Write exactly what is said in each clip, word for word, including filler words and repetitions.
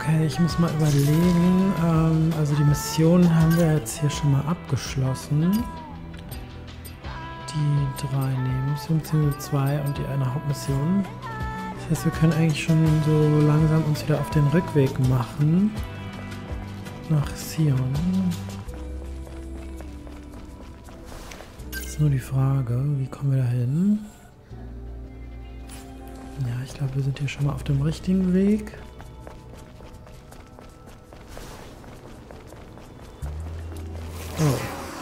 Okay, ich muss mal überlegen. Ähm, also die Mission haben wir jetzt hier schon mal abgeschlossen. Die drei Nebenmissionen, beziehungsweise zwei und die eine Hauptmission. Das heißt, wir können eigentlich schon so langsam uns wieder auf den Rückweg machen. Nach Sion. Das ist nur die Frage, wie kommen wir da hin? Ja, ich glaube, wir sind hier schon mal auf dem richtigen Weg. Oh.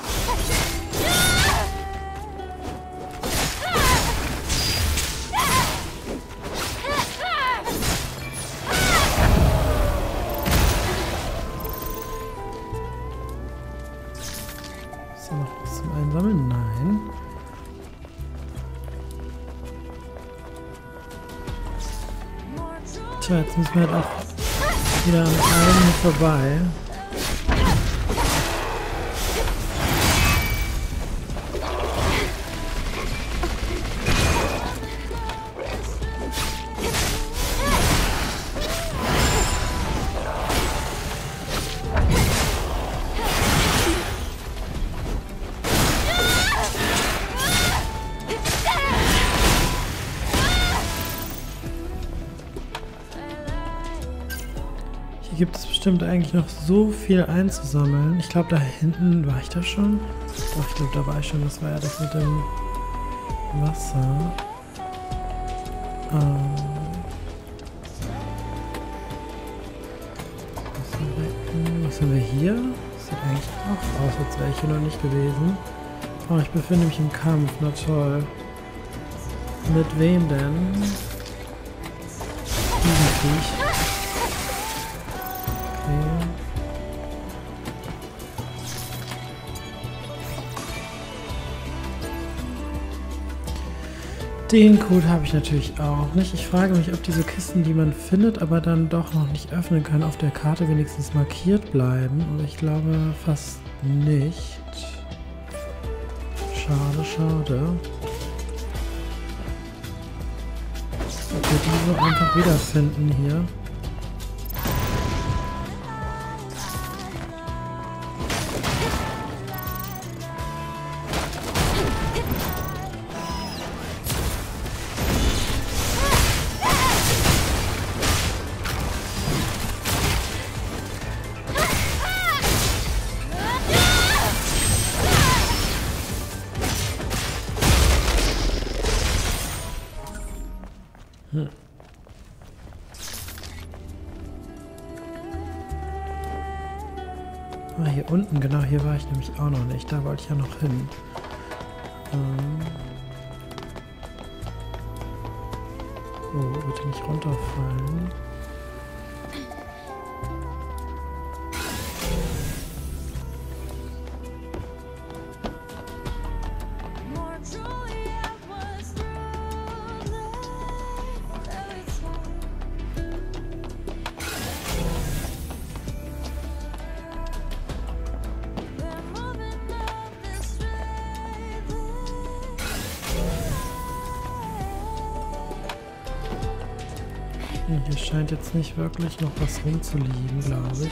Ist da noch was zum Einsammeln? Nein. Tja, jetzt müssen wir halt auch wieder an einem vorbei. Hier gibt es bestimmt eigentlich noch so viel einzusammeln. Ich glaube, da hinten war ich da schon. Doch, ich glaube, da war ich schon. Das war ja das mit dem Wasser. Ähm Was haben wir hier? Das sieht eigentlich auch aus, als wäre ich hier noch nicht gewesen. Oh, ich befinde mich im Kampf. Na toll. Mit wem denn? Diesem Viech. Den Code habe ich natürlich auch nicht. Ich frage mich, ob diese Kisten, die man findet, aber dann doch noch nicht öffnen kann, auf der Karte wenigstens markiert bleiben. Aber ich glaube fast nicht. Schade, schade. Ob wir die so einfach wiederfinden hier. Hm. Ah, hier unten, genau, hier war ich nämlich auch noch nicht. Da wollte ich ja noch hin. Ähm. Oh, bitte nicht runterfallen. Hier scheint jetzt nicht wirklich noch was rumzuliegen, glaube ich.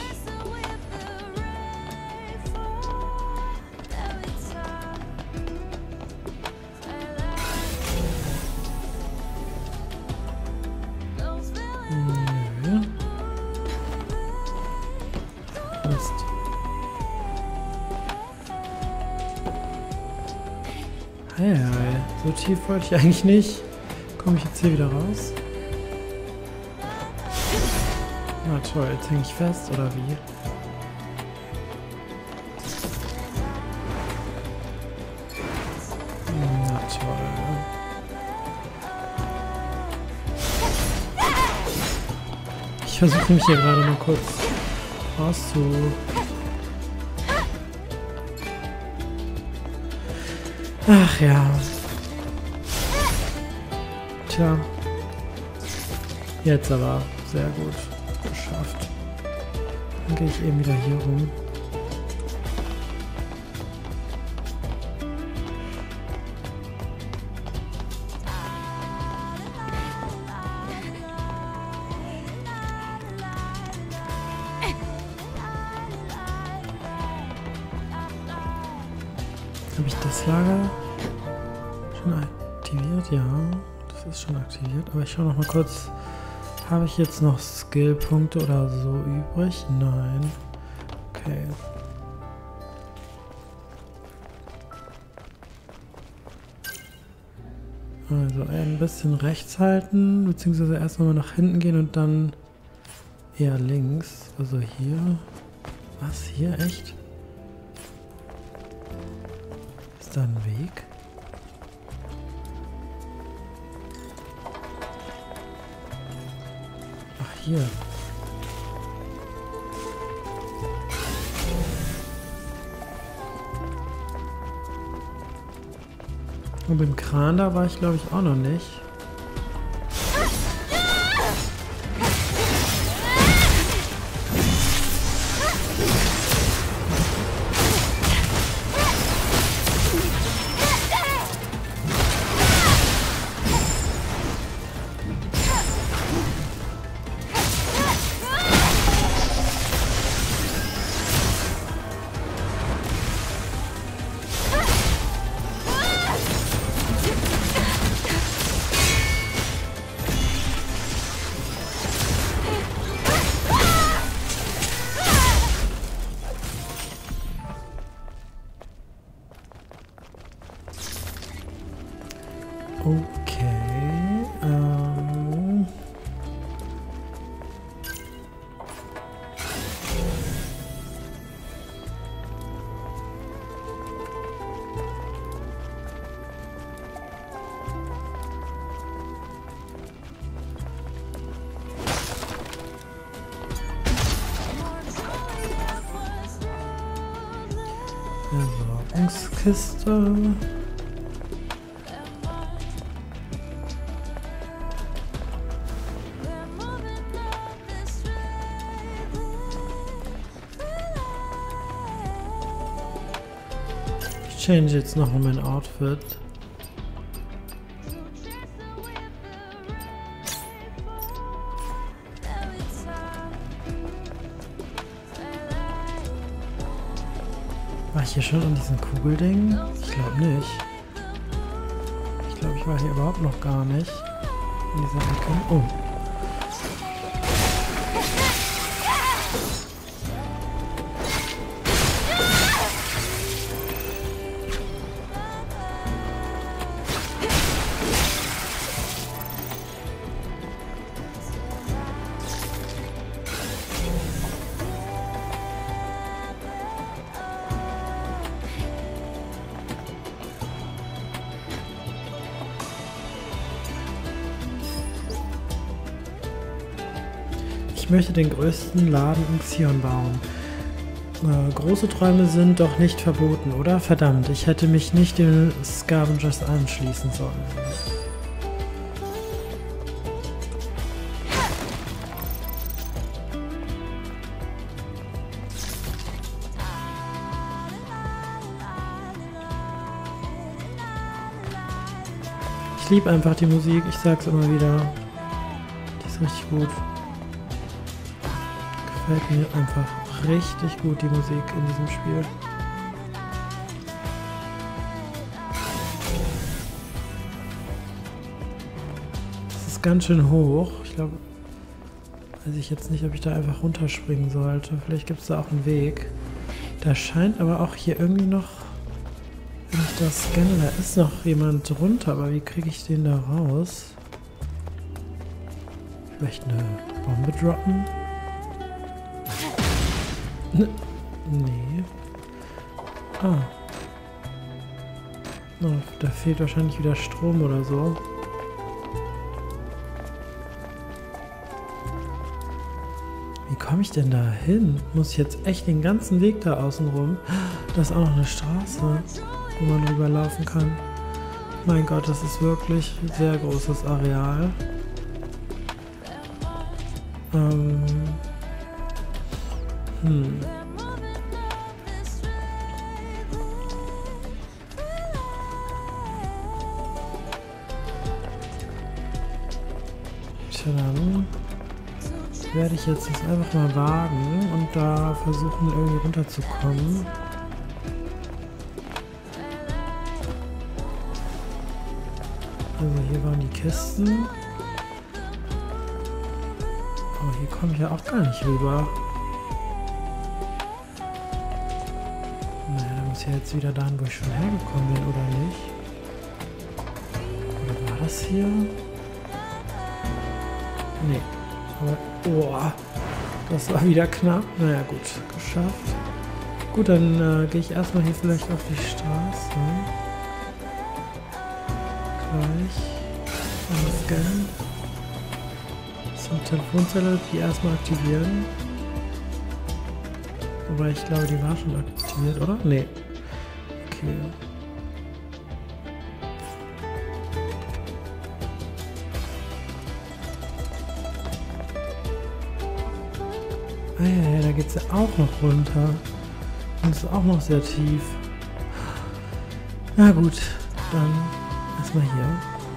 Nö. Mist. Hey, hey. So tief wollte ich eigentlich nicht. Komme ich jetzt hier wieder raus? Na toll, jetzt hänge ich fest, oder wie? Na toll. Ich versuche mich hier gerade mal kurz rauszu... Ach ja. Tja. Jetzt aber. Sehr gut. Geschafft. Dann gehe ich eben wieder hier rum. Habe ich das Lager schon aktiviert? Ja, das ist schon aktiviert. Aber ich schaue noch mal kurz. Habe ich jetzt noch Skillpunkte oder so übrig? Nein. Okay. Also ein bisschen rechts halten, beziehungsweise erstmal nach hinten gehen und dann eher links. Also hier. Was? Hier? Echt? Ist da ein Weg? Ach, hier. Und beim Kran da war ich, glaube ich, auch noch nicht. Okay, ähm... Versorgungskiste. Ich change jetzt noch mein Outfit. War ich hier schon an diesem Kugelding? Ich glaube nicht. Ich glaube, ich war hier überhaupt noch gar nicht. In dieser Ecke. Oh. Ich möchte den größten Laden in Xion bauen. Äh, große Träume sind doch nicht verboten, oder? Verdammt, ich hätte mich nicht den Scavengers anschließen sollen. Ich liebe einfach die Musik, ich sag's immer wieder. Die ist richtig gut. Gefällt mir einfach richtig gut, die Musik in diesem Spiel. Das ist ganz schön hoch. Ich glaube, weiß ich jetzt nicht, ob ich da einfach runterspringen sollte. Vielleicht gibt es da auch einen Weg. Da scheint aber auch hier irgendwie noch, wenn ich das scanne, da ist noch jemand drunter. Aber wie kriege ich den da raus? Vielleicht eine Bombe droppen? Nee. Ah. Oh, da fehlt wahrscheinlich wieder Strom oder so. Wie komme ich denn da hin? Muss ich jetzt echt den ganzen Weg da außen rum? Da ist auch noch eine Straße, wo man drüber laufen kann. Mein Gott, das ist wirklich ein sehr großes Areal. Ähm... Hm. Tja, dann werde ich jetzt das einfach mal wagen und da versuchen, irgendwie runterzukommen. Also hier waren die Kisten. Oh, hier komme ich ja auch gar nicht rüber. Naja, dann muss ich ja jetzt wieder dahin, wo ich schon hergekommen bin, oder nicht? Oder war das hier? Nee. Aber, oh, das war wieder knapp. Naja, gut, geschafft. Gut, dann äh, gehe ich erstmal hier vielleicht auf die Straße. Gleich. Einmal scannen. Zum Telefonzelle, die erstmal aktivieren. Wobei ich glaube, die war schon aktiviert, oder? Nee. Okay. Ah ja, ja, da geht es ja auch noch runter. Und ist auch noch sehr tief. Na gut, dann erstmal hier.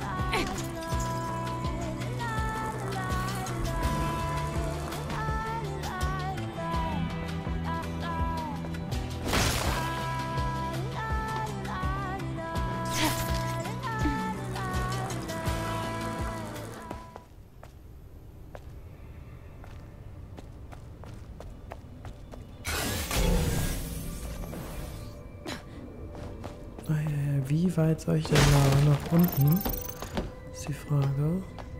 Wie weit soll ich denn da nach unten? Ist die Frage.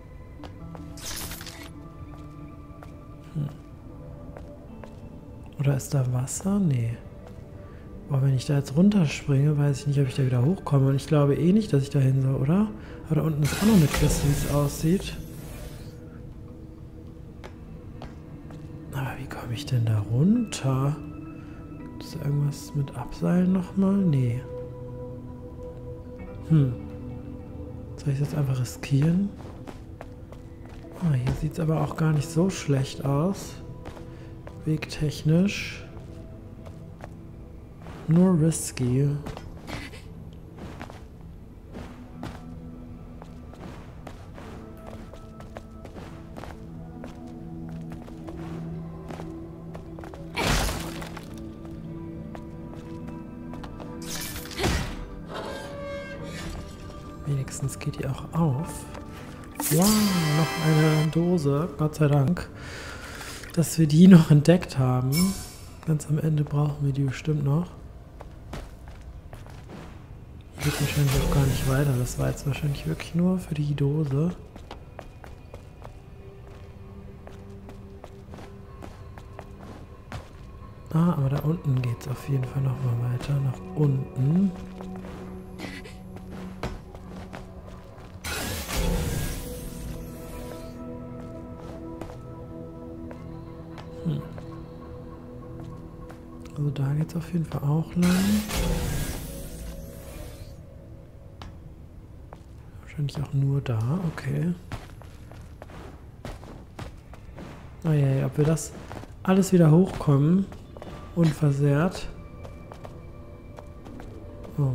Hm. Oder ist da Wasser? Nee. Boah, wenn ich da jetzt runterspringe, weiß ich nicht, ob ich da wieder hochkomme. Und ich glaube eh nicht, dass ich da hin soll, oder? Aber da unten ist auch noch eine Kiste, wie es aussieht. Aber wie komme ich denn da runter? Gibt es irgendwas mit Abseilen nochmal? Nee. Hm. Soll ich das einfach riskieren? Ah, hier sieht es aber auch gar nicht so schlecht aus. Wegtechnisch. Nur risky. Wenigstens geht die auch auf. Wow, noch eine Dose. Gott sei Dank, dass wir die noch entdeckt haben. Ganz am Ende brauchen wir die bestimmt noch. Hier geht wahrscheinlich auch gar nicht weiter. Das war jetzt wahrscheinlich wirklich nur für die Dose. Ah, aber da unten geht es auf jeden Fall noch mal weiter. Nach unten. Hm. Also da geht es auf jeden Fall auch lang. Wahrscheinlich auch nur da, okay. Ah ja, ja, ob wir das alles wieder hochkommen, unversehrt. Oh.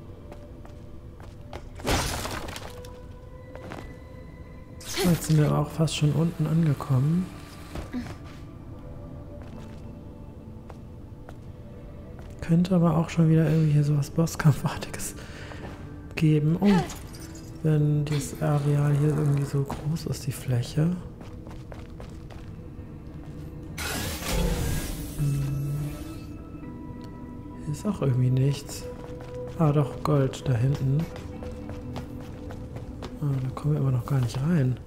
Jetzt sind wir auch fast schon unten angekommen. Könnte aber auch schon wieder irgendwie hier sowas Bosskampfartiges geben. Oh, wenn dieses Areal hier irgendwie so groß ist, die Fläche. Hm. Hier ist auch irgendwie nichts. Ah, doch, Gold da hinten. Ah, da kommen wir aber noch gar nicht rein.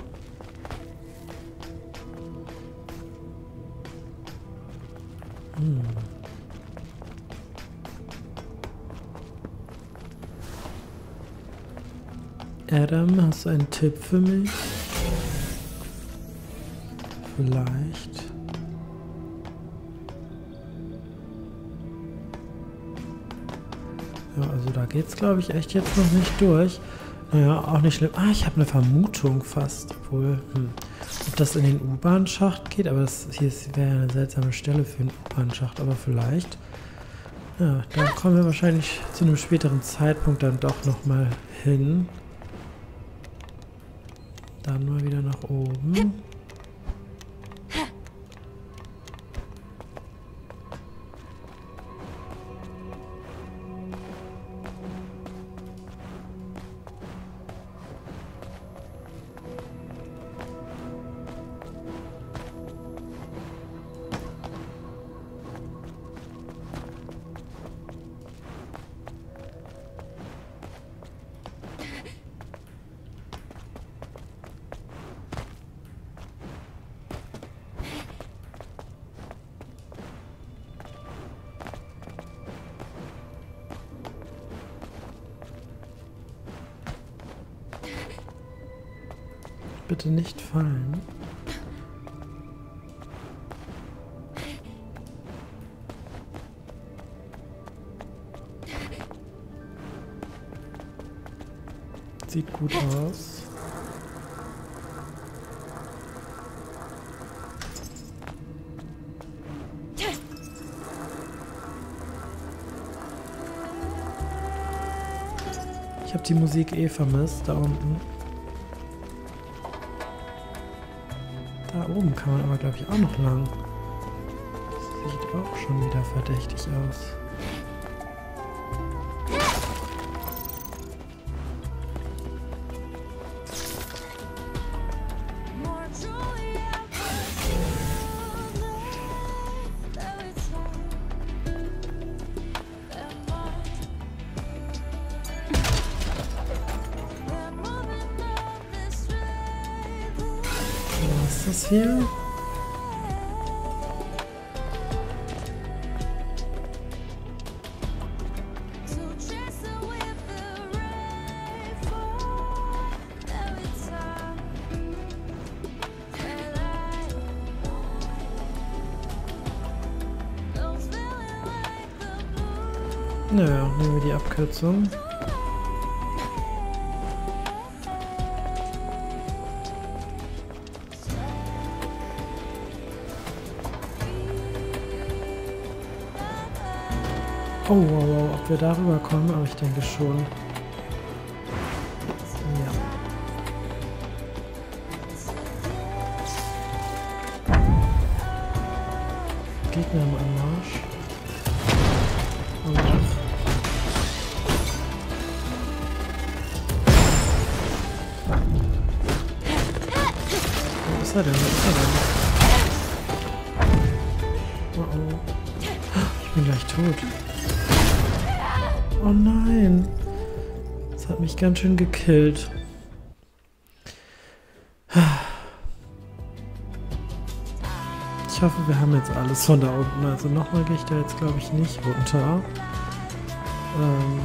Hm. Adam, hast du einen Tipp für mich? Vielleicht. Ja, also da geht's, glaube ich, echt jetzt noch nicht durch. Naja, auch nicht schlimm. Ah, ich habe eine Vermutung fast. Obwohl, hm, ob das in den U-Bahn-Schacht geht, aber das hier wäre ja eine seltsame Stelle für einen U-Bahn-Schacht, aber vielleicht. Ja, da kommen wir wahrscheinlich zu einem späteren Zeitpunkt dann doch nochmal hin. Dann mal wieder nach oben. bitte nicht fallen. Sieht gut aus. Ich habe die Musik eh vermisst, da unten. Da oben kann man aber, glaube ich, auch noch lang. Das sieht auch schon wieder verdächtig aus. Was ist das hier? Naja, nehmen wir die Abkürzung. Oh, wow, wow, ob wir darüber kommen, aber ich denke schon. Ja. Gegner im Anmarsch. Und wo ist er denn? Wo ist er denn? Oh oh. Ich bin gleich tot. Oh nein. Das hat mich ganz schön gekillt. Ich hoffe, wir haben jetzt alles von da unten. Also nochmal gehe ich da jetzt, glaube ich, nicht runter. Ähm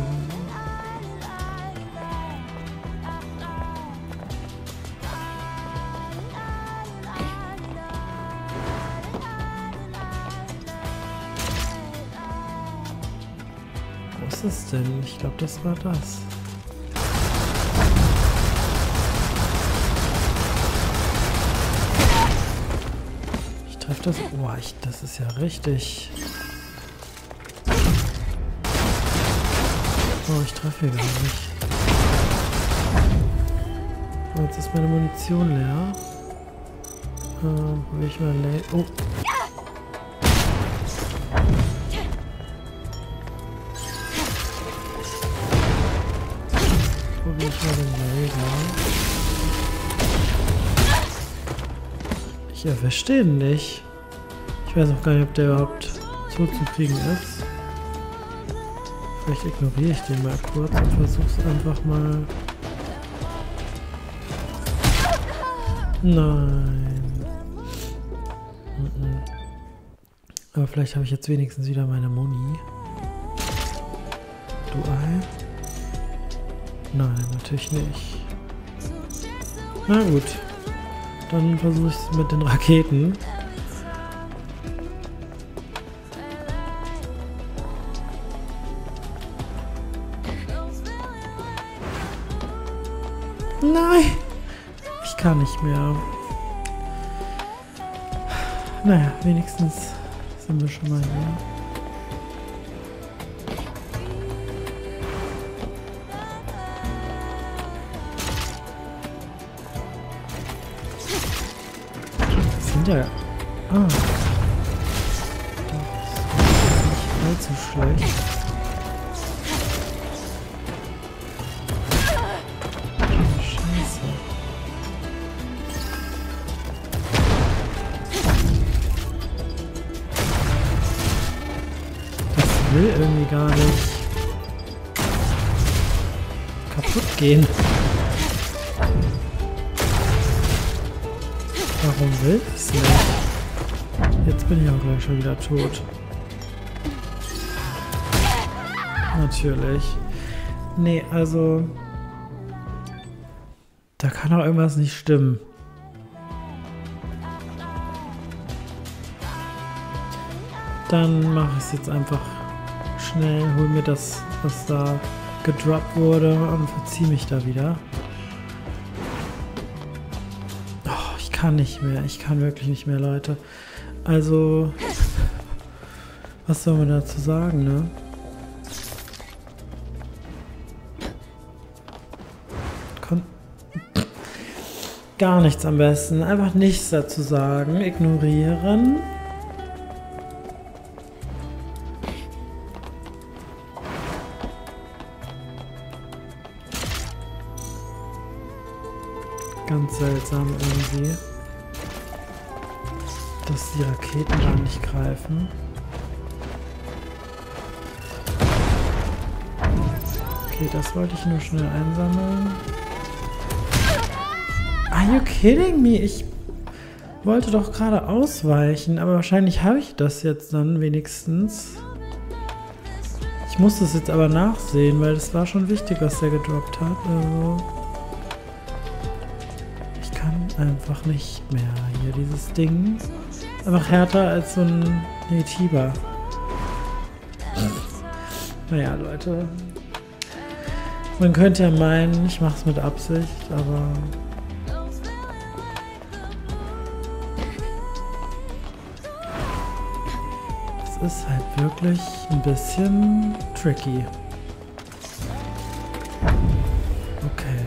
Wo ist es denn? Ich glaube, das war das. Ich treffe das. Oh, ich, das ist ja richtig. Oh, ich treffe hier gar nicht. Oh, jetzt ist meine Munition leer. Äh, will ich mal le Oh. Probiere ich mal den Laser. Ich erwische den nicht. Ich weiß auch gar nicht, ob der überhaupt so zu kriegen ist. Vielleicht ignoriere ich den mal kurz und versuche es einfach mal. Nein. Mm-mm. Aber vielleicht habe ich jetzt wenigstens wieder meine Moni. Dual? Nein, natürlich nicht. Na gut. Dann versuche ich es mit den Raketen. Nein! Ich kann nicht mehr. Naja, wenigstens sind wir schon mal hier. Das sind ja... Ah. Das ist nicht allzu schlecht. Ich will irgendwie gar nicht kaputt gehen. Warum will ich es nicht? Jetzt bin ich auch gleich schon wieder tot. Natürlich. Nee, also... Da kann auch irgendwas nicht stimmen. dann mache ich es jetzt einfach schnell, hol mir das, was da gedroppt wurde und verziehe mich da wieder. Oh, ich kann nicht mehr, ich kann wirklich nicht mehr, Leute. Also, was soll man dazu sagen, ne? Kon Gar nichts am besten, einfach nichts dazu sagen, ignorieren. Ganz seltsam irgendwie, dass die Raketen da nicht greifen. Okay, das wollte ich nur schnell einsammeln. Are you kidding me? Ich wollte doch gerade ausweichen, aber wahrscheinlich habe ich das jetzt dann wenigstens. Ich muss das jetzt aber nachsehen, weil das war schon wichtig, was der gedroppt hat. Also ich kann einfach nicht mehr hier. Dieses Ding ist einfach härter als so ein nee, Tiber. Naja, Leute. Man könnte ja meinen, ich mache es mit Absicht, aber es ist halt wirklich ein bisschen tricky. Okay.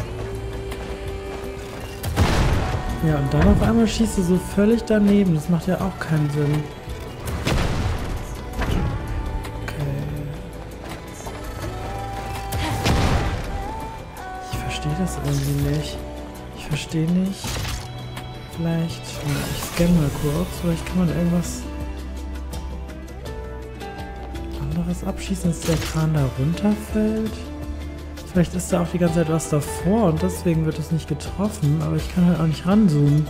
Ja, und dann auf einmal schießt du so völlig daneben. Das macht ja auch keinen Sinn. Ich verstehe das irgendwie nicht. Ich verstehe nicht. Vielleicht. Ich scanne mal kurz. Vielleicht kann man irgendwas anderes abschießen, dass der Kran da runterfällt. Vielleicht ist da auch die ganze Zeit was davor und deswegen wird es nicht getroffen. Aber ich kann halt auch nicht ranzoomen.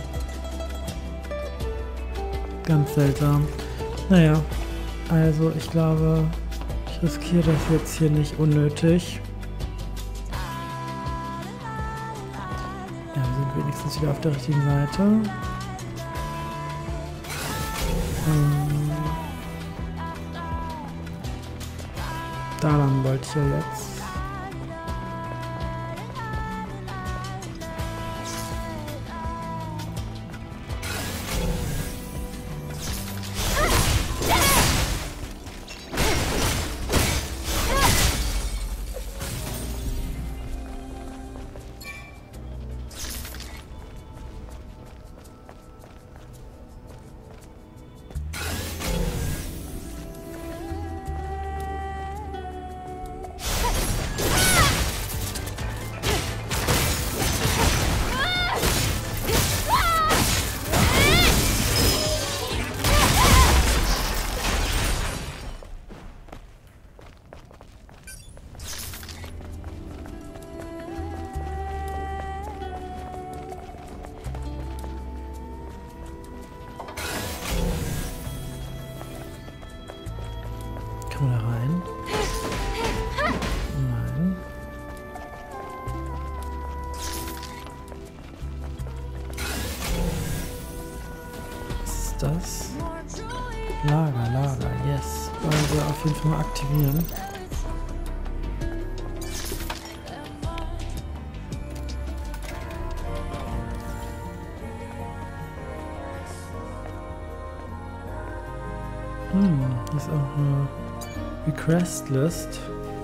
Ganz seltsam. Naja. Also ich glaube, ich riskiere das jetzt hier nicht unnötig. Ja, wir sind wenigstens wieder auf der richtigen Seite. Ähm, da lang wollte ich ja jetzt. Kann man da rein? Nein. Was ist das? Lager, Lager, yes. Wollen wir auf jeden Fall mal aktivieren. Hm, hier ist auch eine Request List.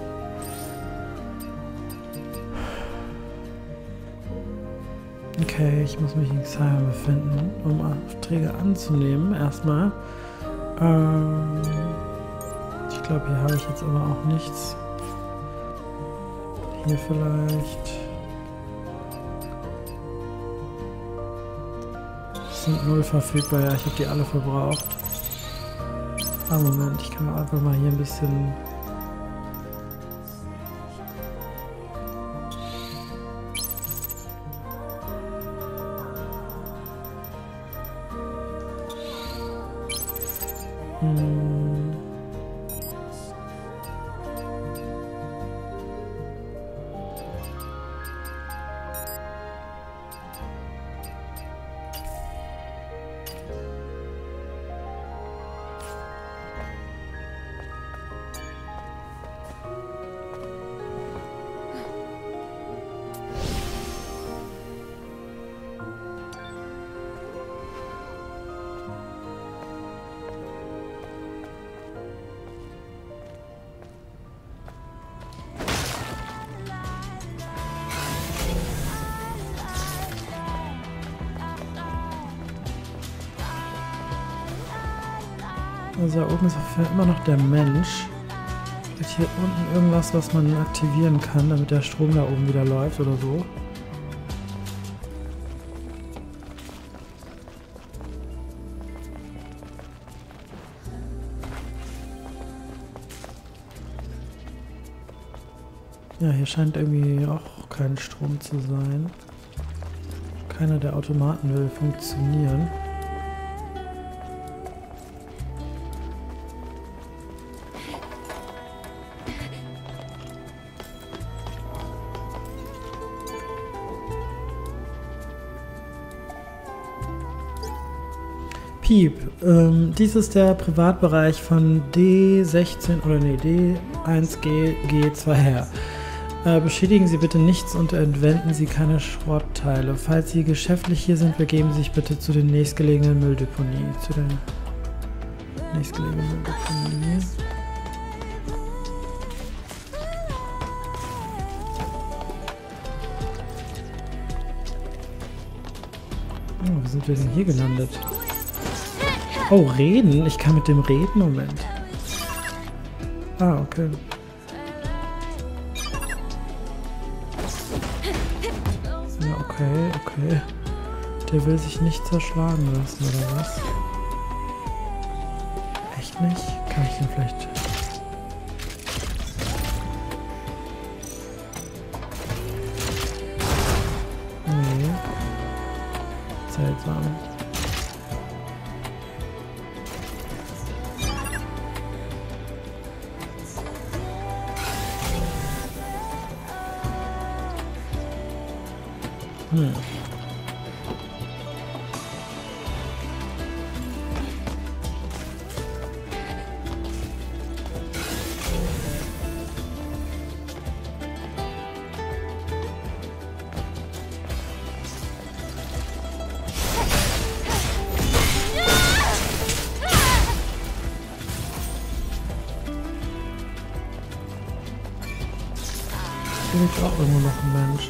Okay, ich muss mich in Xayah befinden, um Aufträge anzunehmen. Erstmal. Ähm, ich glaube, hier habe ich jetzt aber auch nichts. Hier vielleicht. Es sind null verfügbar. Ja, ich habe die alle verbraucht. Ah, Moment, ich kann einfach mal hier ein bisschen... Hm. Also da oben ist immer noch der Mensch. Vielleicht hier unten irgendwas, was man aktivieren kann, damit der Strom da oben wieder läuft oder so. Ja, hier scheint irgendwie auch kein Strom zu sein. Keiner der Automaten will funktionieren. Piep, ähm, dies ist der Privatbereich von D sechzehn oder nee, D eins G G zwei R. Äh, beschädigen Sie bitte nichts und entwenden Sie keine Schrottteile. Falls Sie geschäftlich hier sind, begeben Sie sich bitte zu den nächstgelegenen Mülldeponie. Zu den nächstgelegenen Mülldeponie. Oh, wie sind wir denn hier gelandet? Oh, reden? Ich kann mit dem reden? Moment. Ah, okay. Ja, okay, okay. Der will sich nicht zerschlagen lassen, oder was? Echt nicht? Kann ich ihn vielleicht... Nee. Seltsam. Hm. Bin ich auch immer noch ein Mensch.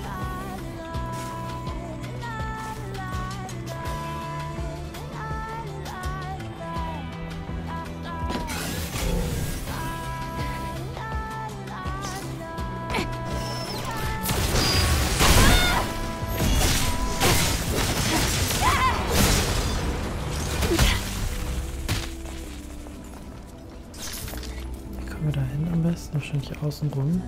Wie kommen wir da hin am besten? Wahrscheinlich außen rum.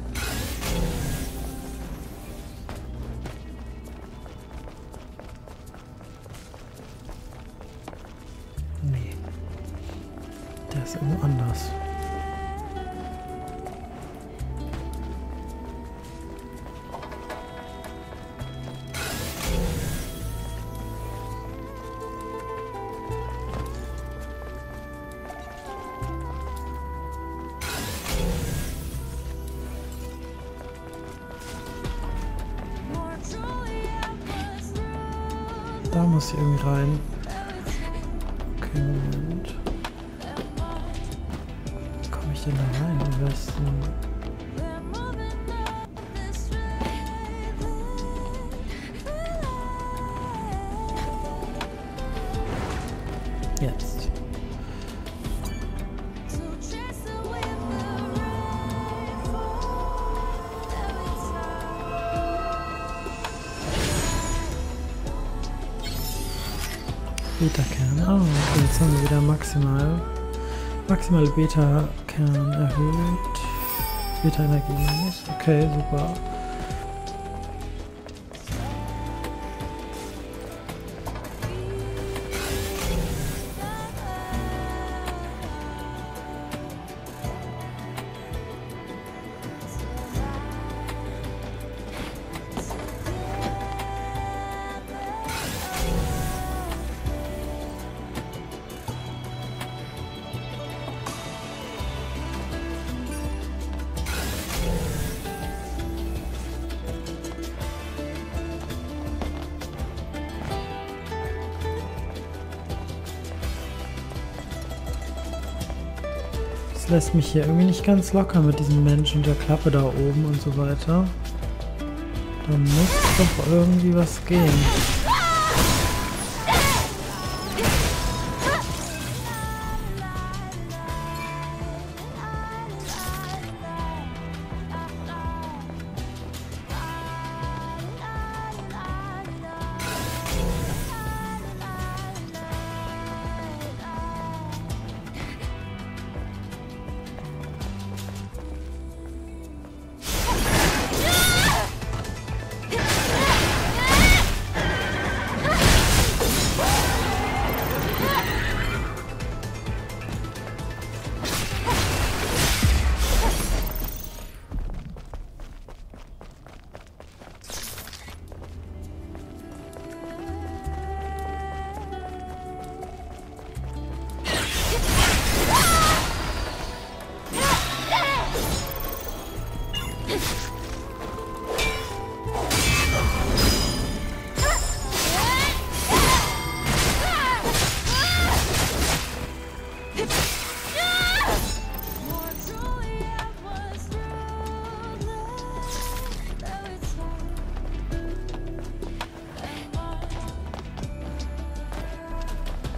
Nee. Der ist irgendwo anders. Da muss ich irgendwie rein. Okay, Moment. Wie komme ich denn da rein am besten? Jetzt. Beta-Kern. Oh, okay, jetzt haben wir wieder maximal. Maximale Beta-Kern erhöht. Beta-Energie nicht. Okay, super. Lässt mich hier irgendwie nicht ganz locker mit diesem Mensch und der Klappe da oben und so weiter. Da muss doch irgendwie was gehen.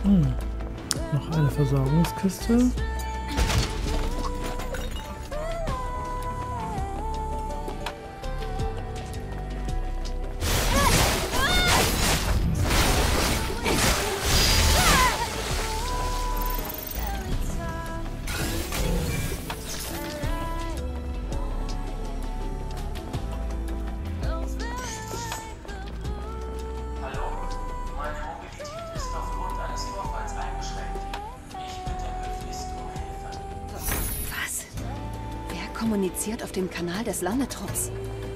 Hm. Noch eine Versorgungskiste. Kommuniziert auf dem Kanal des Landetrupps.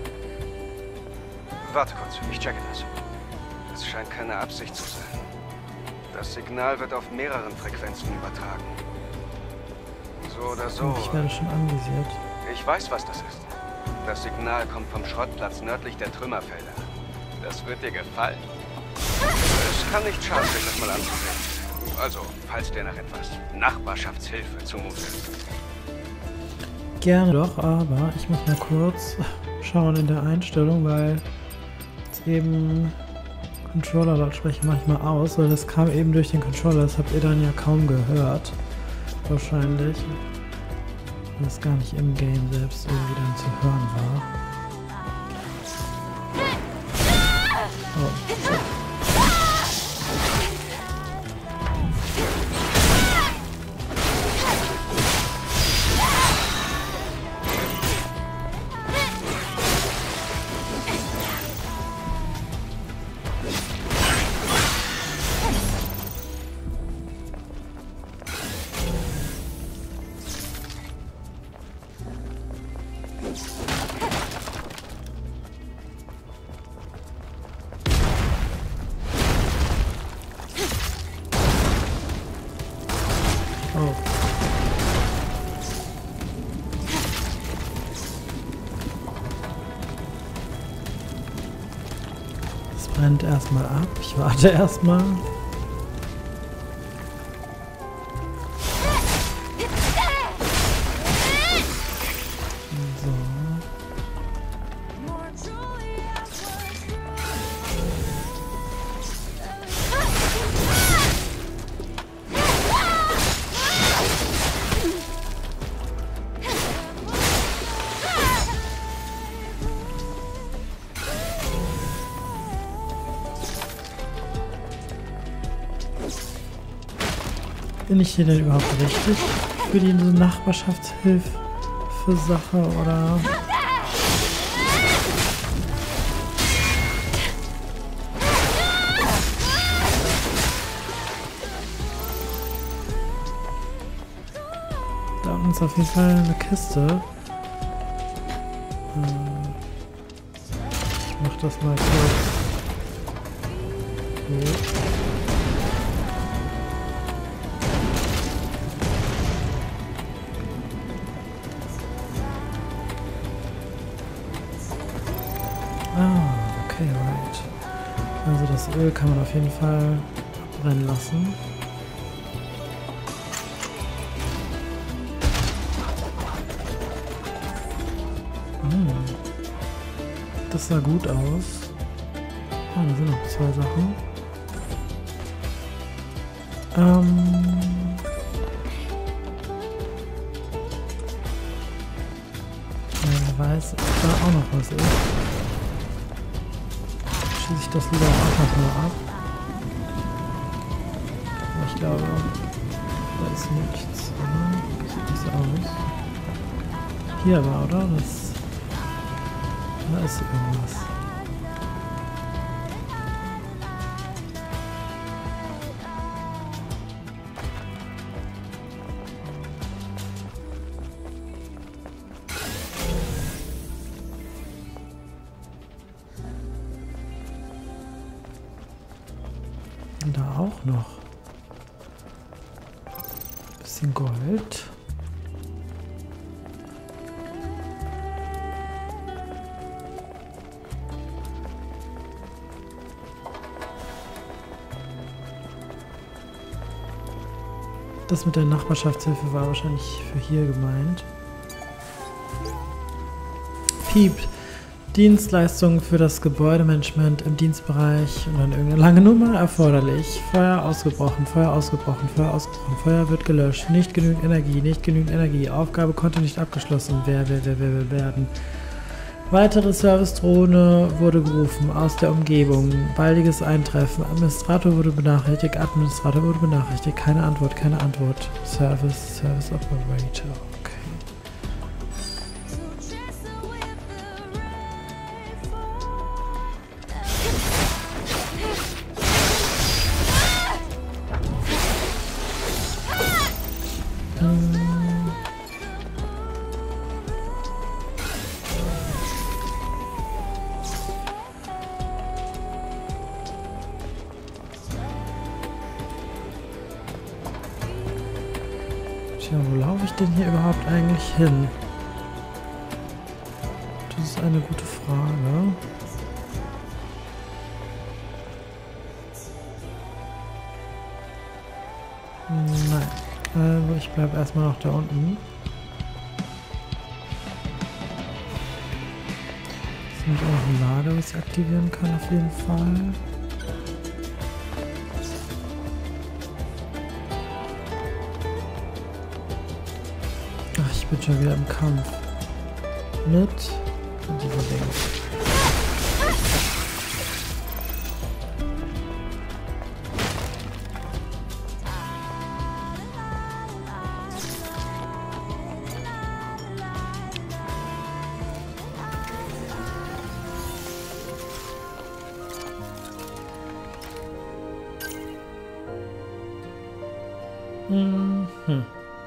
Warte kurz, ich checke das. Es scheint keine Absicht zu sein. Das Signal wird auf mehreren Frequenzen übertragen. So oder so. Ich werde schon anvisiert. Ich weiß, was das ist. Das Signal kommt vom Schrottplatz nördlich der Trümmerfelder. Das wird dir gefallen. Es kann nicht schaden, sich das mal anzusehen. Also, falls dir nach etwas Nachbarschaftshilfe zumute ist. Gerne doch, aber ich muss mal kurz schauen in der Einstellung, weil jetzt eben Controller-Lautsprecher manchmal aus, weil das kam eben durch den Controller, das habt ihr dann ja kaum gehört. Wahrscheinlich. Weil es gar nicht im Game selbst irgendwie dann zu hören war. Oh. Oh. Es brennt erstmal ab. Ich warte erstmal. So. Bin ich hier denn überhaupt richtig für diese Nachbarschaftshilfe-Sache oder? Da unten ist auf jeden Fall eine Kiste. Ich mach das mal kurz. Okay. Ah, okay, right. Also das Öl kann man auf jeden Fall brennen lassen. Hm. Das sah gut aus. Ah, da sind noch zwei Sachen. Ähm... Wer weiß, ob da auch noch was ist. Schieße ich das lieber einfach nur ab. Aber ich glaube, da ist nichts. Oder? Das sieht nicht so aus. Hier aber, oder? Das, da ist irgendwas. Da auch noch. Bisschen Gold. Das mit der Nachbarschaftshilfe war wahrscheinlich für hier gemeint. Piept. Dienstleistungen für das Gebäudemanagement im Dienstbereich und dann irgendeine lange Nummer erforderlich. Feuer ausgebrochen, Feuer ausgebrochen, Feuer ausgebrochen, Feuer wird gelöscht, nicht genügend Energie, nicht genügend Energie, Aufgabe konnte nicht abgeschlossen wer, wer, wer, wer, wer werden. Weitere Service-Drohne wurde gerufen aus der Umgebung, baldiges Eintreffen, Administrator wurde benachrichtigt, Administrator wurde benachrichtigt, keine Antwort, keine Antwort, Service, Service Operator. Tja, wo laufe ich denn hier überhaupt eigentlich hin? Das ist eine gute Frage. Nein, also ich bleibe erstmal noch da unten. Das ist nämlich auch noch ein Lager, was ich aktivieren kann auf jeden Fall. Ich bin schon wieder im Kampf mit diesem Ding. Mhm.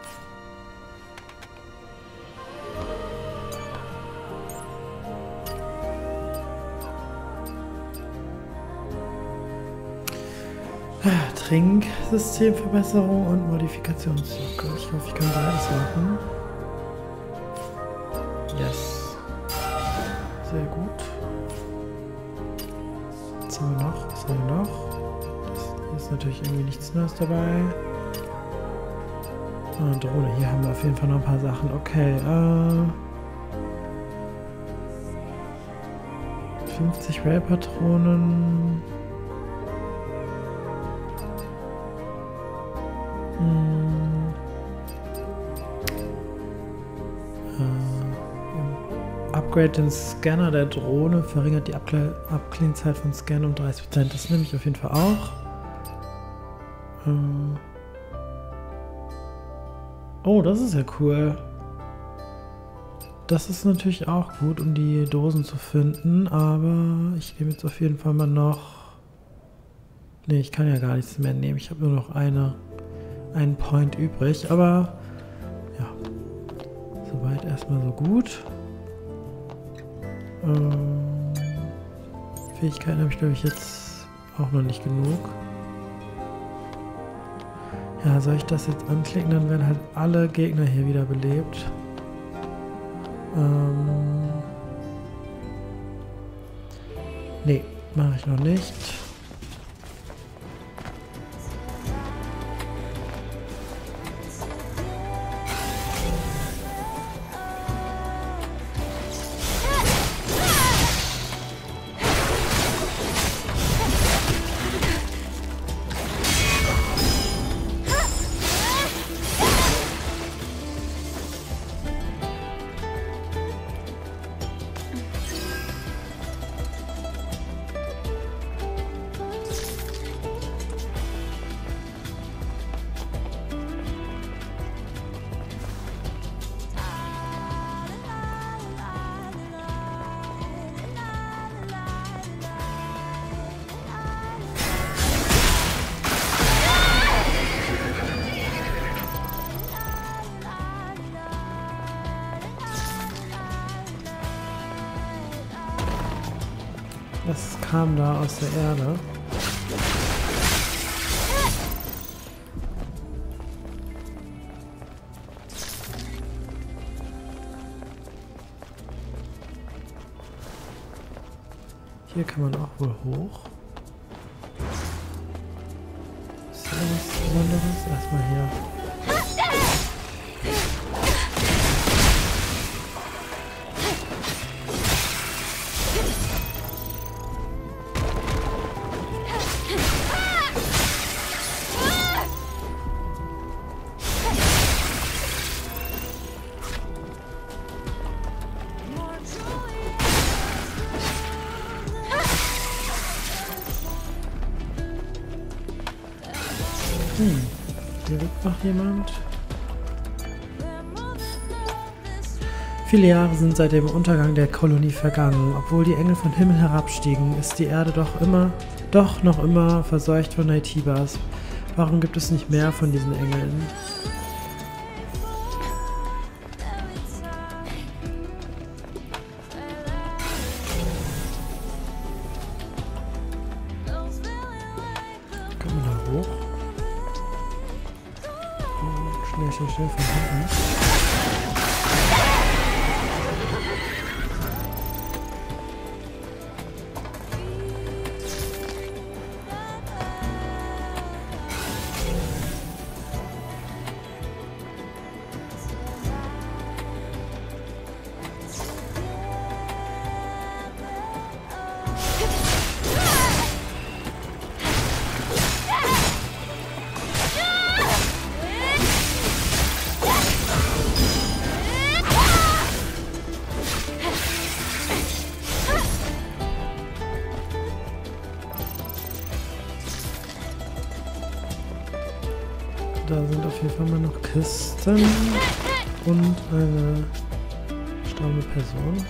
Trinksystemverbesserung und Modifikationslücke. Ich hoffe, ich kann beides machen. Yes. Sehr gut. Was haben wir noch? Was haben wir noch? Hier ist natürlich irgendwie nichts Neues dabei. Ah, Drohne. Hier haben wir auf jeden Fall noch ein paar Sachen. Okay. Äh, fünfzig Ray-Patronen. Hm. Äh, Upgrade den Scanner der Drohne, verringert die Abklingzeit von Scan um dreißig Prozent. Das nehme ich auf jeden Fall auch. Äh, oh, das ist ja cool. Das ist natürlich auch gut, um die Dosen zu finden, aber ich nehme jetzt auf jeden Fall mal noch... Ne, ich kann ja gar nichts mehr nehmen. Ich habe nur noch eine, einen Point übrig, aber ja, soweit erstmal so gut. Ähm, Fähigkeiten habe ich, glaube ich, jetzt auch noch nicht genug. Ja, soll ich das jetzt anklicken, dann werden halt alle Gegner hier wieder belebt. Ähm nee, mache ich noch nicht. Das kam da aus der Erde. Hier kann man auch wohl hoch. Ist da was Besonderes? Erstmal hier. Hm, hier liegt noch jemand. Viele Jahre sind seit dem Untergang der Kolonie vergangen. Obwohl die Engel vom Himmel herabstiegen, ist die Erde doch immer, doch noch immer verseucht von Naytibas. Warum gibt es nicht mehr von diesen Engeln? Kommen wir da hoch? Oh, schnell, schnell, schnell von hinten. Da sind auf jeden Fall mal noch Kisten und eine stramme Person.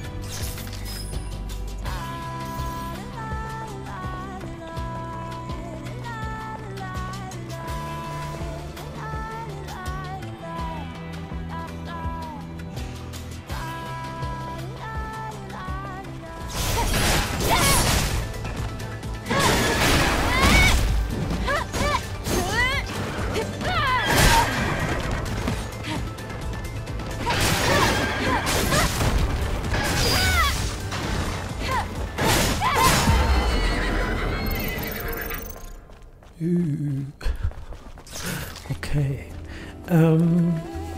Okay. Ähm.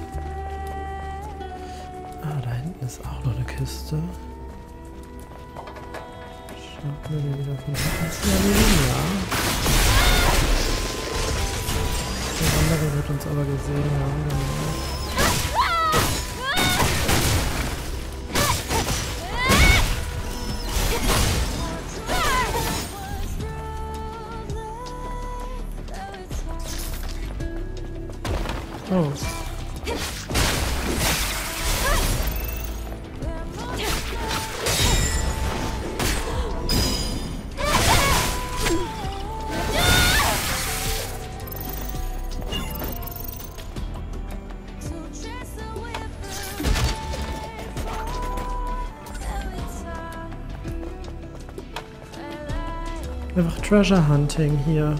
Ah, da hinten ist auch noch eine Kiste. Schaut mir die wieder von hinten zu erledigen, ja. Der andere wird uns aber gesehen haben, genau. Oh. Einfach Treasure Hunting hier.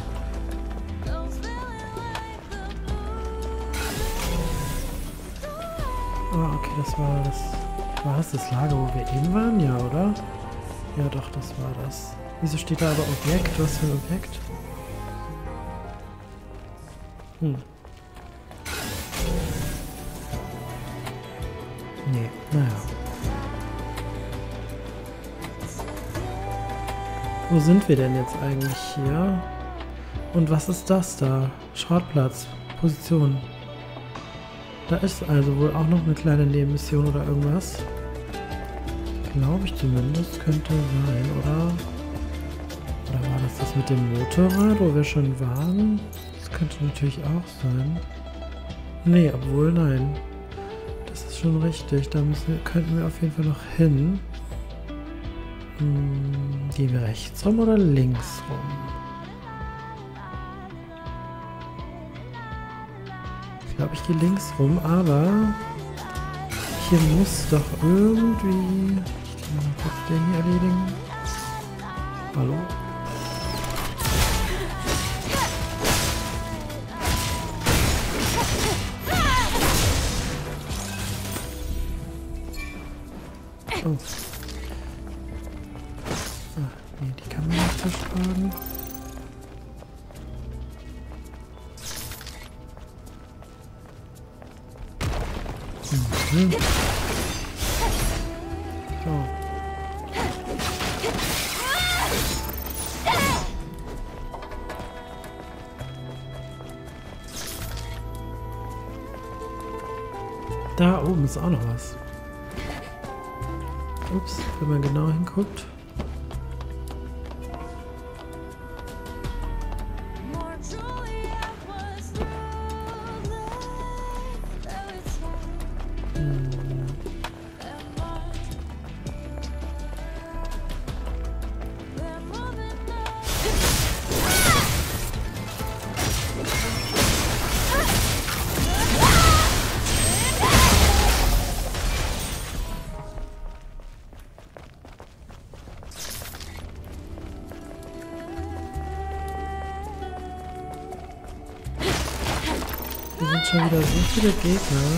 Ah, okay, das war das. War das das Lager, wo wir eben waren? Ja, oder? Ja, doch, das war das. Wieso steht da aber Objekt? Was für ein Objekt? Hm. Nee, naja. Wo sind wir denn jetzt eigentlich hier? Und was ist das da? Schrottplatz. Position. Da ist also wohl auch noch eine kleine Nebenmission oder irgendwas. Glaube ich zumindest. Könnte sein, oder? Oder war das das mit dem Motorrad, wo wir schon waren? Das könnte natürlich auch sein. Nee, obwohl, nein. Das ist schon richtig. Da müssen wir, könnten wir auf jeden Fall noch hin. Hm, gehen wir rechts rum oder links rum? Ich glaube, ich gehe links rum, aber hier muss doch irgendwie... Ich kann mal kurz den hier erledigen. Hallo? Oh. Ah, nee, die kann man nicht zerschlagen. Mhm. So. Da oben ist auch noch was. Ups, wenn man genau hinguckt. Hier sind schon wieder so viele Gegner.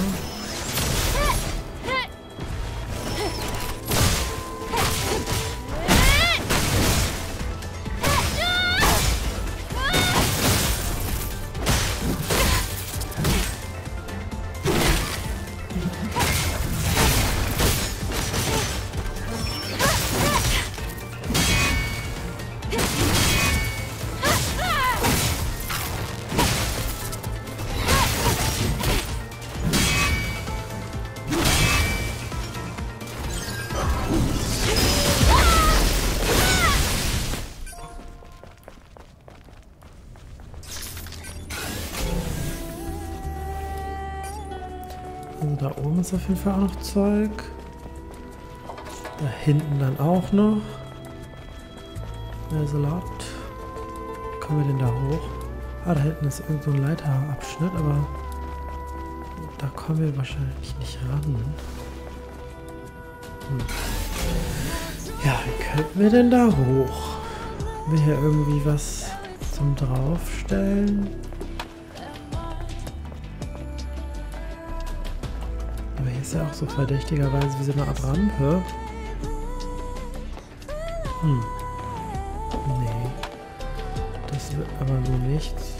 Also da oben ist auf jeden Fall auch noch Zeug. Da hinten dann auch noch. Also laut. Wie kommen wir denn da hoch? Ah, da hinten ist irgend so ein Leiterabschnitt, aber da kommen wir wahrscheinlich nicht ran. Hm. Ja, wie könnten wir denn da hoch? Haben wir hier irgendwie was zum Draufstellen? Aber hier ist ja auch so verdächtigerweise wie so eine Art Rampe. Hm. Nee. Das wird aber nur nichts.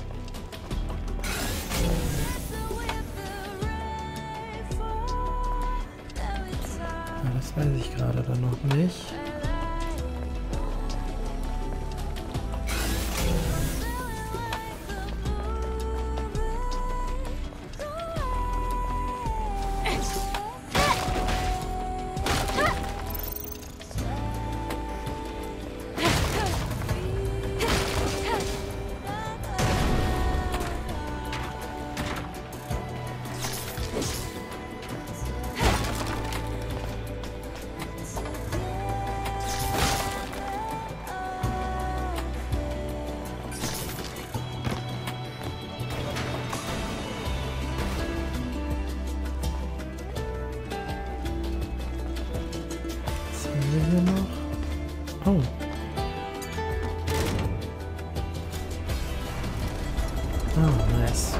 Ja, das weiß ich gerade dann noch nicht. Hier noch. Oh. Oh, nice.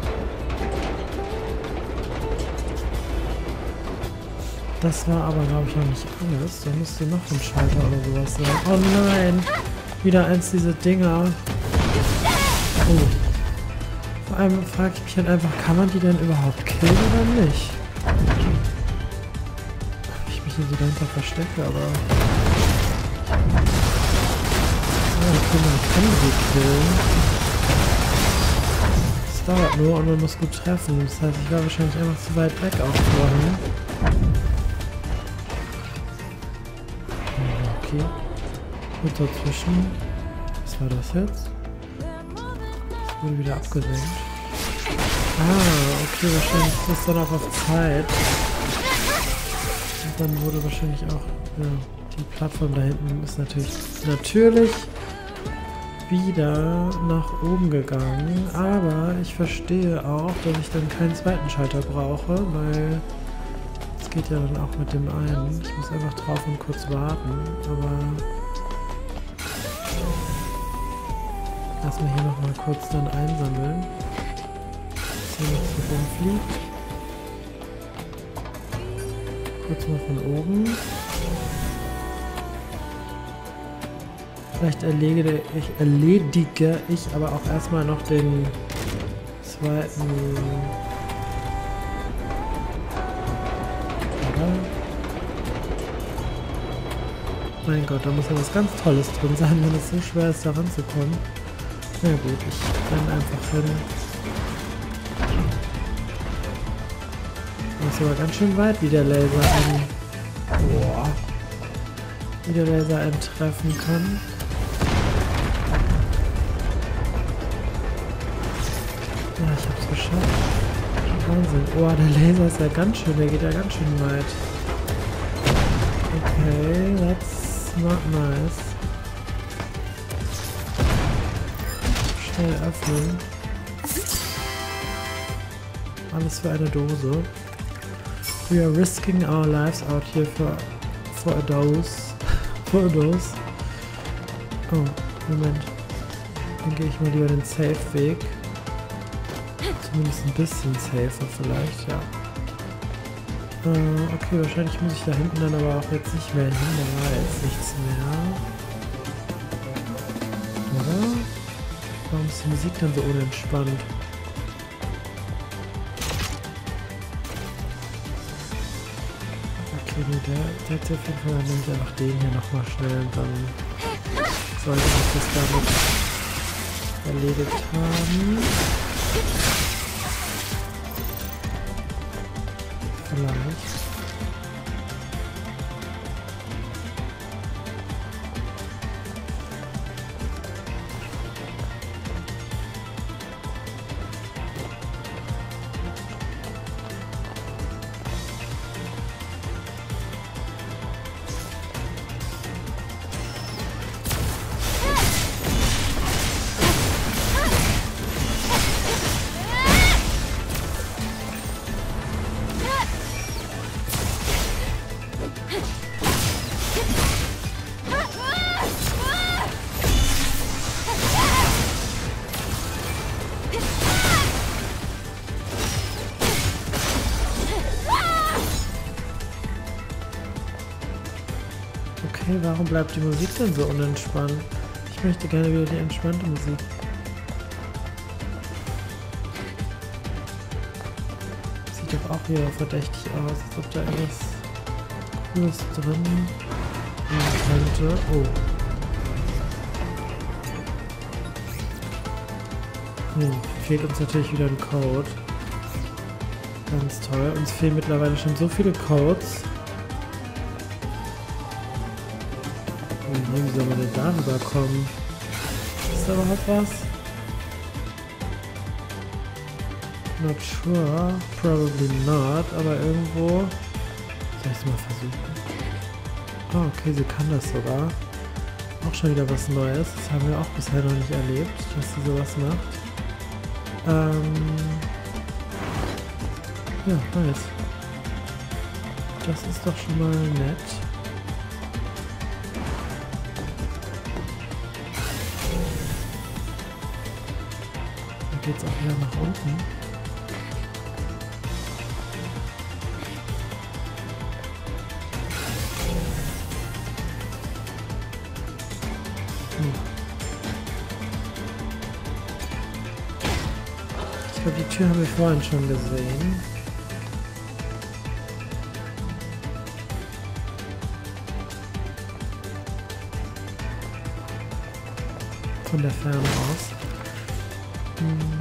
Das war aber, glaube ich, noch nicht alles. Da müsste noch ein Schalter oder sowas sein. Oh nein! Wieder eins dieser Dinger. Oh. Vor allem frage ich mich halt einfach, kann man die denn überhaupt killen oder nicht? Ich mich so dahinter verstecke, aber... Ja, okay, man kann sie killen. Es dauert nur und man muss gut treffen. Das heißt, ich war wahrscheinlich einfach zu weit weg auch vorhin. Okay. Gut dazwischen. Was war das jetzt? Das wurde wieder abgesenkt. Ah, okay, wahrscheinlich ist das dann auch auf Zeit. Und dann wurde wahrscheinlich auch, ja, die Plattform da hinten ist natürlich, natürlich wieder nach oben gegangen. Aber ich verstehe auch, dass ich dann keinen zweiten Schalter brauche, weil es geht ja dann auch mit dem einen. Ich muss einfach drauf und kurz warten, aber lass mal hier nochmal kurz dann einsammeln. Was hier noch so rumfliegt. Kurz mal von oben. Vielleicht erledige ich, erledige ich aber auch erstmal noch den zweiten. Oder? Mein Gott, da muss ja was ganz Tolles drin sein, wenn es so schwer ist, da ranzukommen. Na gut, ich renne einfach hin. Das ist aber ganz schön weit, wie der Laser einen, boah, wie der Laser einen treffen kann. Ja, ich hab's geschafft. Wahnsinn. Oh, der Laser ist ja ganz schön, der geht ja ganz schön weit. Okay, that's not nice. Schnell öffnen. Alles für eine Dose. We are risking our lives out here for, for a dose. For a dose. Oh, Moment. Dann gehe ich mal lieber den Safe-Weg. Zumindest ein bisschen safer vielleicht, ja. Äh, okay, wahrscheinlich muss ich da hinten dann aber auch jetzt nicht mehr hin. Da war jetzt nichts mehr. Oder? Warum ist die Musik dann so unentspannt? Okay, nee, der, der hat auf jeden Fall, dann nehme ich einfach den hier nochmal schnell und dann sollte ich das damit erledigt haben. Vielleicht. Okay, warum bleibt die Musik denn so unentspannt? Ich möchte gerne wieder die entspannte Musik. Sieht doch auch wieder verdächtig aus, als ob da irgendwas Cooles drin sein könnte. Oh. Hm, fehlt uns natürlich wieder ein Code. Ganz toll. Uns fehlen mittlerweile schon so viele Codes. Wie soll man denn darüber kommen? Ist da überhaupt was? Not sure. Probably not. Aber irgendwo... Soll ich es mal versuchen? Oh, okay, sie kann das sogar. Auch schon wieder was Neues. Das haben wir auch bisher noch nicht erlebt, dass sie sowas macht. Ähm... Ja, nice. Das ist doch schon mal nett. Geht's auch wieder nach unten. Hm. Ich glaube, die Tür haben wir vorhin schon gesehen. Von der Ferne aus. Hm.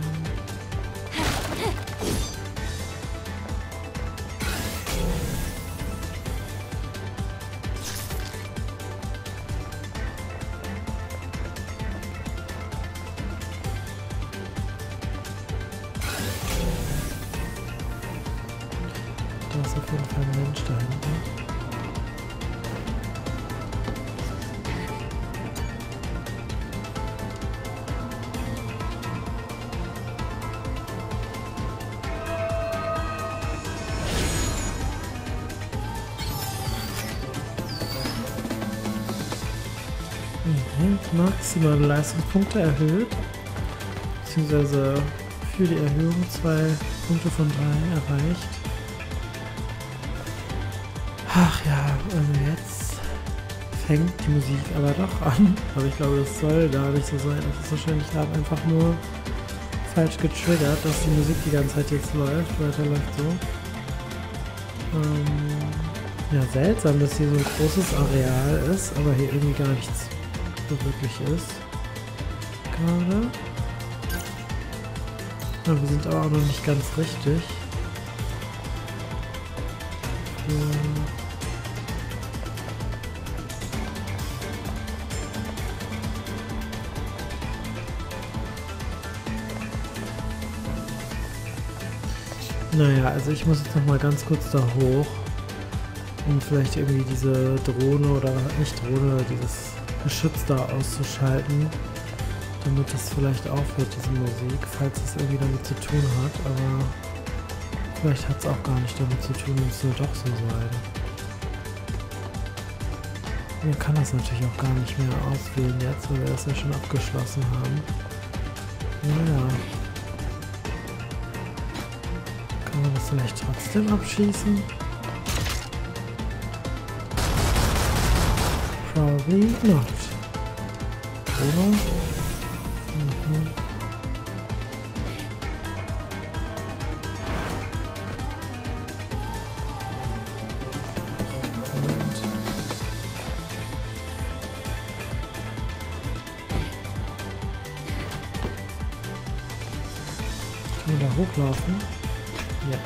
Da ist auf jeden Fall ein Mensch da hinten. Maximale Leistungspunkte erhöht, beziehungsweise für die Erhöhung zwei Punkte von drei erreicht. Ach ja, also jetzt fängt die Musik aber doch an, aber ich glaube, das soll da nicht so sein. Das ist wahrscheinlich gerade einfach nur falsch getriggert, dass die Musik die ganze Zeit jetzt läuft, weiterläuft so. Ähm, ja, seltsam, dass hier so ein großes Areal ist, aber hier irgendwie gar nichts so wirklich ist. Gerade. Ja, wir sind aber auch noch nicht ganz richtig. Ja. Naja, also ich muss jetzt noch mal ganz kurz da hoch, um vielleicht irgendwie diese Drohne oder nicht Drohne, dieses Geschütz da auszuschalten, damit es vielleicht aufhört, diese Musik, falls es irgendwie damit zu tun hat, aber vielleicht hat es auch gar nicht damit zu tun, es soll doch so sein. Man kann das natürlich auch gar nicht mehr auswählen jetzt, weil wir das ja schon abgeschlossen haben. Naja. Kann man das vielleicht trotzdem abschießen? Probably not. Oder? Mhm. Kann man da hochlaufen? Ja.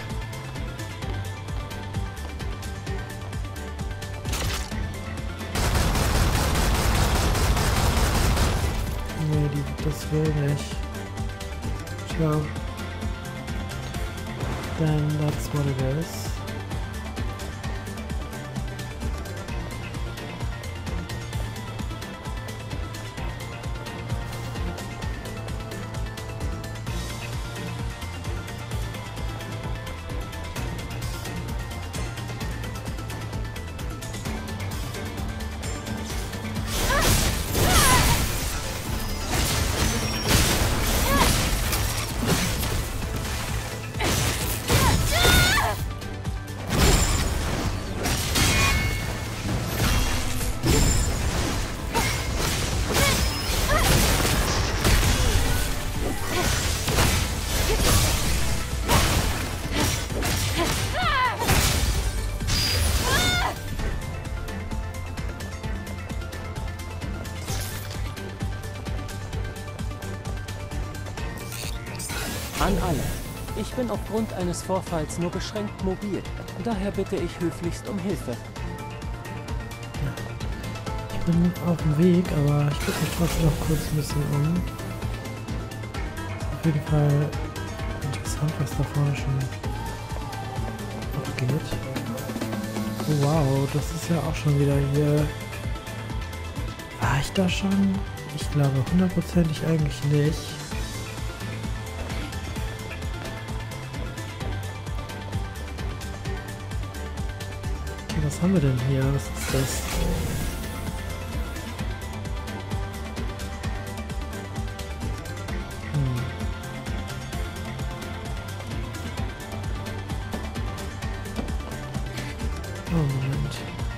Nee, die, das will nicht. Tja. Then that's what it is. An alle. Ich bin aufgrund eines Vorfalls nur beschränkt mobil. Daher bitte ich höflichst um Hilfe. Ich bin auf dem Weg, aber ich gucke mich trotzdem noch kurz ein bisschen um. Ist auf jeden Fall interessant, was da vorne schon abgeht. Oh, wow, das ist ja auch schon wieder hier. War ich da schon? Ich glaube hundertprozentig eigentlich nicht. Was haben wir denn hier? Was ist das? Hm. Oh, Moment.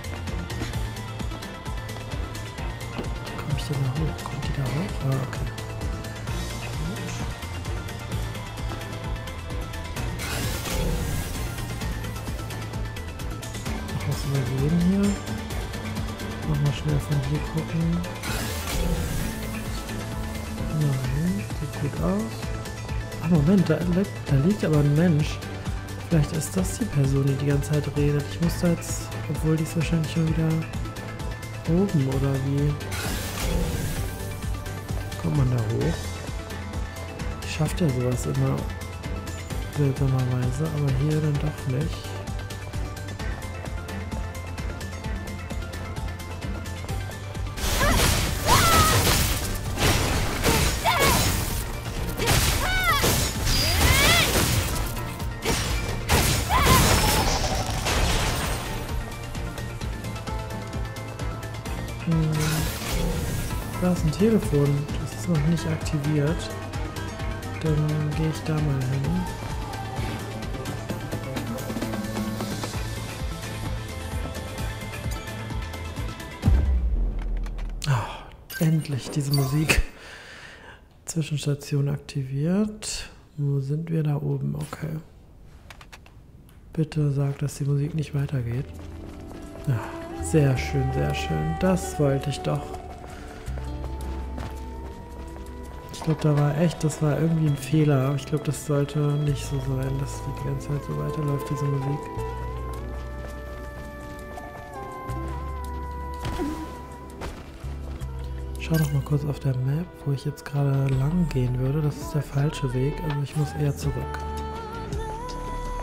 Komme ich da mal hoch? Kommt die da hoch? Ah, okay. Wir sehen hier. Nochmal schnell von hier gucken. Nein, sieht gut aus. Ach Moment, da, da liegt aber ein Mensch. Vielleicht ist das die Person, die die ganze Zeit redet. Ich muss da jetzt, obwohl die ist wahrscheinlich schon wieder oben oder wie? Kommt man da hoch? Ich schaffe ja sowas immer seltsamerweise, aber hier dann doch nicht. Da ist ein Telefon, das ist noch nicht aktiviert. Dann gehe ich da mal hin. Oh, endlich diese Musik. Zwischenstation aktiviert. Wo sind wir? Da oben? Okay. Bitte sag, dass die Musik nicht weitergeht. Ah, sehr schön, sehr schön. Das wollte ich doch. Ich glaube, da war echt, das war irgendwie ein Fehler. Ich glaube, das sollte nicht so sein, dass die ganze Zeit so weiterläuft, diese Musik. Schau doch mal kurz auf der Map, wo ich jetzt gerade lang gehen würde. Das ist der falsche Weg, also ich muss eher zurück.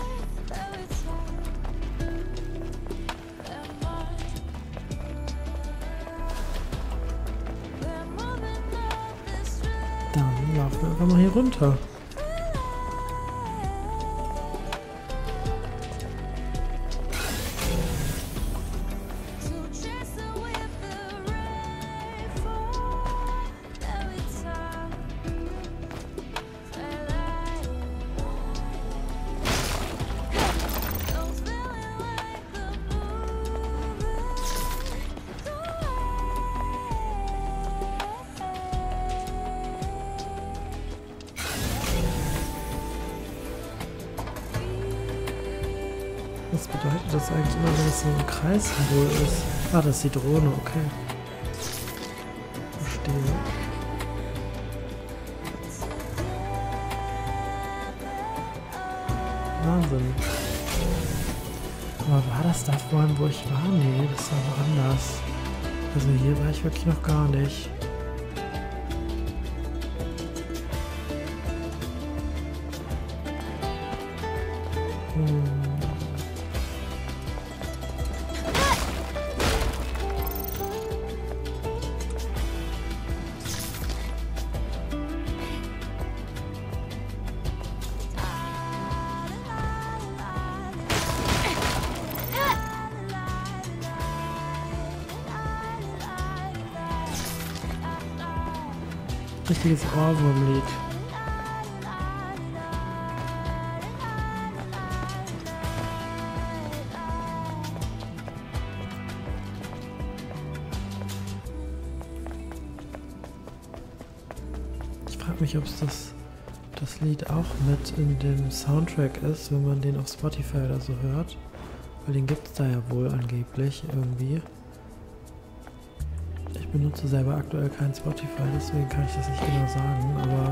hier runter? Was bedeutet das eigentlich immer, wenn es so ein Kreissymbol ist? Ah, das ist die Drohne, okay. Verstehe. Wahnsinn. Aber war das da vorhin, wo ich war? Nee, das war woanders. Also hier war ich wirklich noch gar nicht. Hm. Richtiges Ohrwurmlied. Ich frage mich, ob es das, das Lied auch mit in dem Soundtrack ist, wenn man den auf Spotify oder so hört. Weil den gibt es da ja wohl angeblich irgendwie. Ich benutze selber aktuell kein Spotify, deswegen kann ich das nicht genau sagen, aber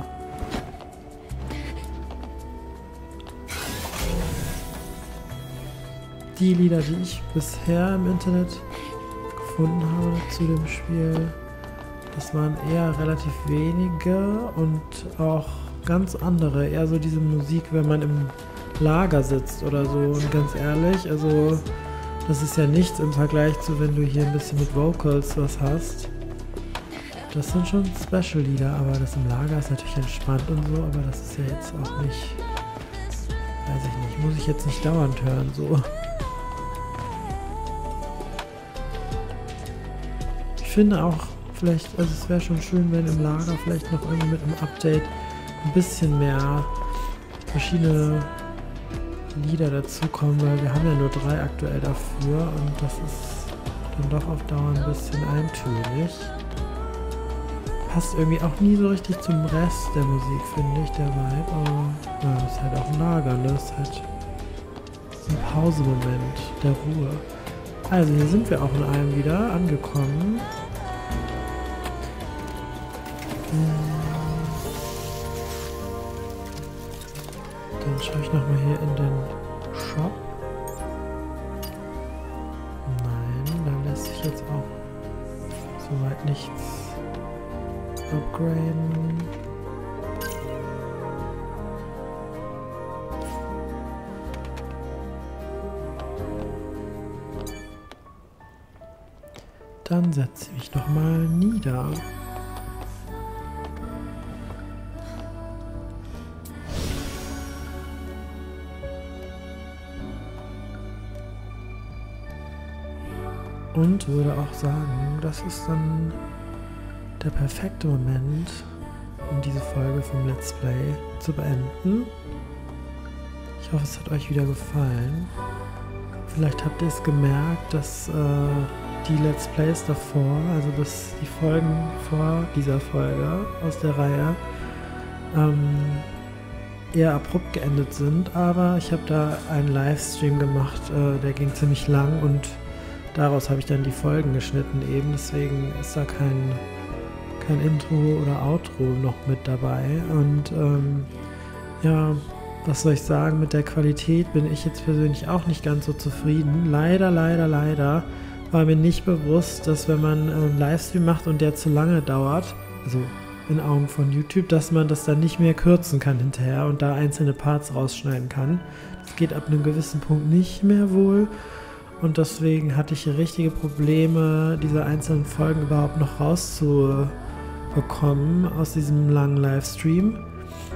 die Lieder, die ich bisher im Internet gefunden habe zu dem Spiel, das waren eher relativ wenige und auch ganz andere, eher so diese Musik, wenn man im Lager sitzt oder so. Und ganz ehrlich, also das ist ja nichts im Vergleich zu, wenn du hier ein bisschen mit Vocals was hast. Das sind schon Special-Lieder, aber das im Lager ist natürlich entspannt und so, aber das ist ja jetzt auch nicht, weiß ich nicht, muss ich jetzt nicht dauernd hören, so. Ich finde auch, vielleicht, also es wäre schon schön, wenn im Lager vielleicht noch irgendwie mit einem Update ein bisschen mehr verschiedene Lieder dazukommen, weil wir haben ja nur drei aktuell dafür und das ist dann doch auf Dauer ein bisschen eintönig. Passt irgendwie auch nie so richtig zum Rest der Musik, finde ich, der Vibe, aber ja, das ist halt auch ein Lager, ne? Das ist halt ein Pausemoment der Ruhe. Also hier sind wir auch in einem wieder angekommen. Dann schaue ich nochmal hier in den Shop. Nein, da lässt sich jetzt auch soweit nichts upgraden. Dann setze ich mich nochmal nieder. Und würde auch sagen, das ist dann der perfekte Moment, um diese Folge vom Let's Play zu beenden. Ich hoffe, es hat euch wieder gefallen. Vielleicht habt ihr es gemerkt, dass äh, die Let's Plays davor, also dass die Folgen vor dieser Folge aus der Reihe, ähm, eher abrupt geendet sind. Aber ich habe da einen Livestream gemacht, äh, der ging ziemlich lang und daraus habe ich dann die Folgen geschnitten eben, deswegen ist da kein, kein Intro oder Outro noch mit dabei. Und ähm, ja, was soll ich sagen, mit der Qualität bin ich jetzt persönlich auch nicht ganz so zufrieden. Leider, leider, leider war mir nicht bewusst, dass wenn man einen Livestream macht und der zu lange dauert, also in Augen von YouTube, dass man das dann nicht mehr kürzen kann hinterher und da einzelne Parts rausschneiden kann. Das geht ab einem gewissen Punkt nicht mehr wohl. Und deswegen hatte ich richtige Probleme, diese einzelnen Folgen überhaupt noch rauszubekommen aus diesem langen Livestream.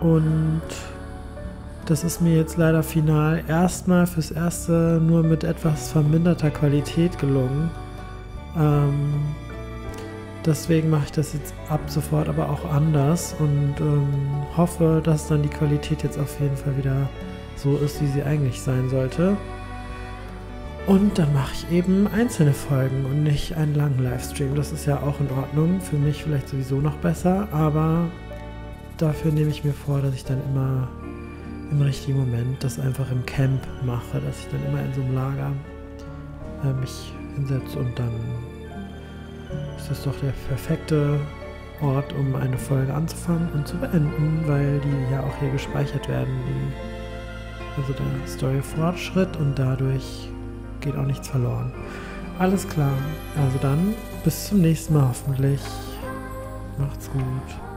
Und das ist mir jetzt leider final erstmal fürs Erste nur mit etwas verminderter Qualität gelungen. Ähm, deswegen mache ich das jetzt ab sofort aber auch anders und ähm, hoffe, dass dann die Qualität jetzt auf jeden Fall wieder so ist, wie sie eigentlich sein sollte. Und dann mache ich eben einzelne Folgen und nicht einen langen Livestream. Das ist ja auch in Ordnung. Für mich vielleicht sowieso noch besser, aber dafür nehme ich mir vor, dass ich dann immer im richtigen Moment das einfach im Camp mache, dass ich dann immer in so einem Lager äh, mich hinsetze und dann ist das doch der perfekte Ort, um eine Folge anzufangen und zu beenden, weil die ja auch hier gespeichert werden. Die, also der Story-Fortschritt und dadurch geht auch nichts verloren. Alles klar. Also dann bis zum nächsten Mal hoffentlich. Macht's gut.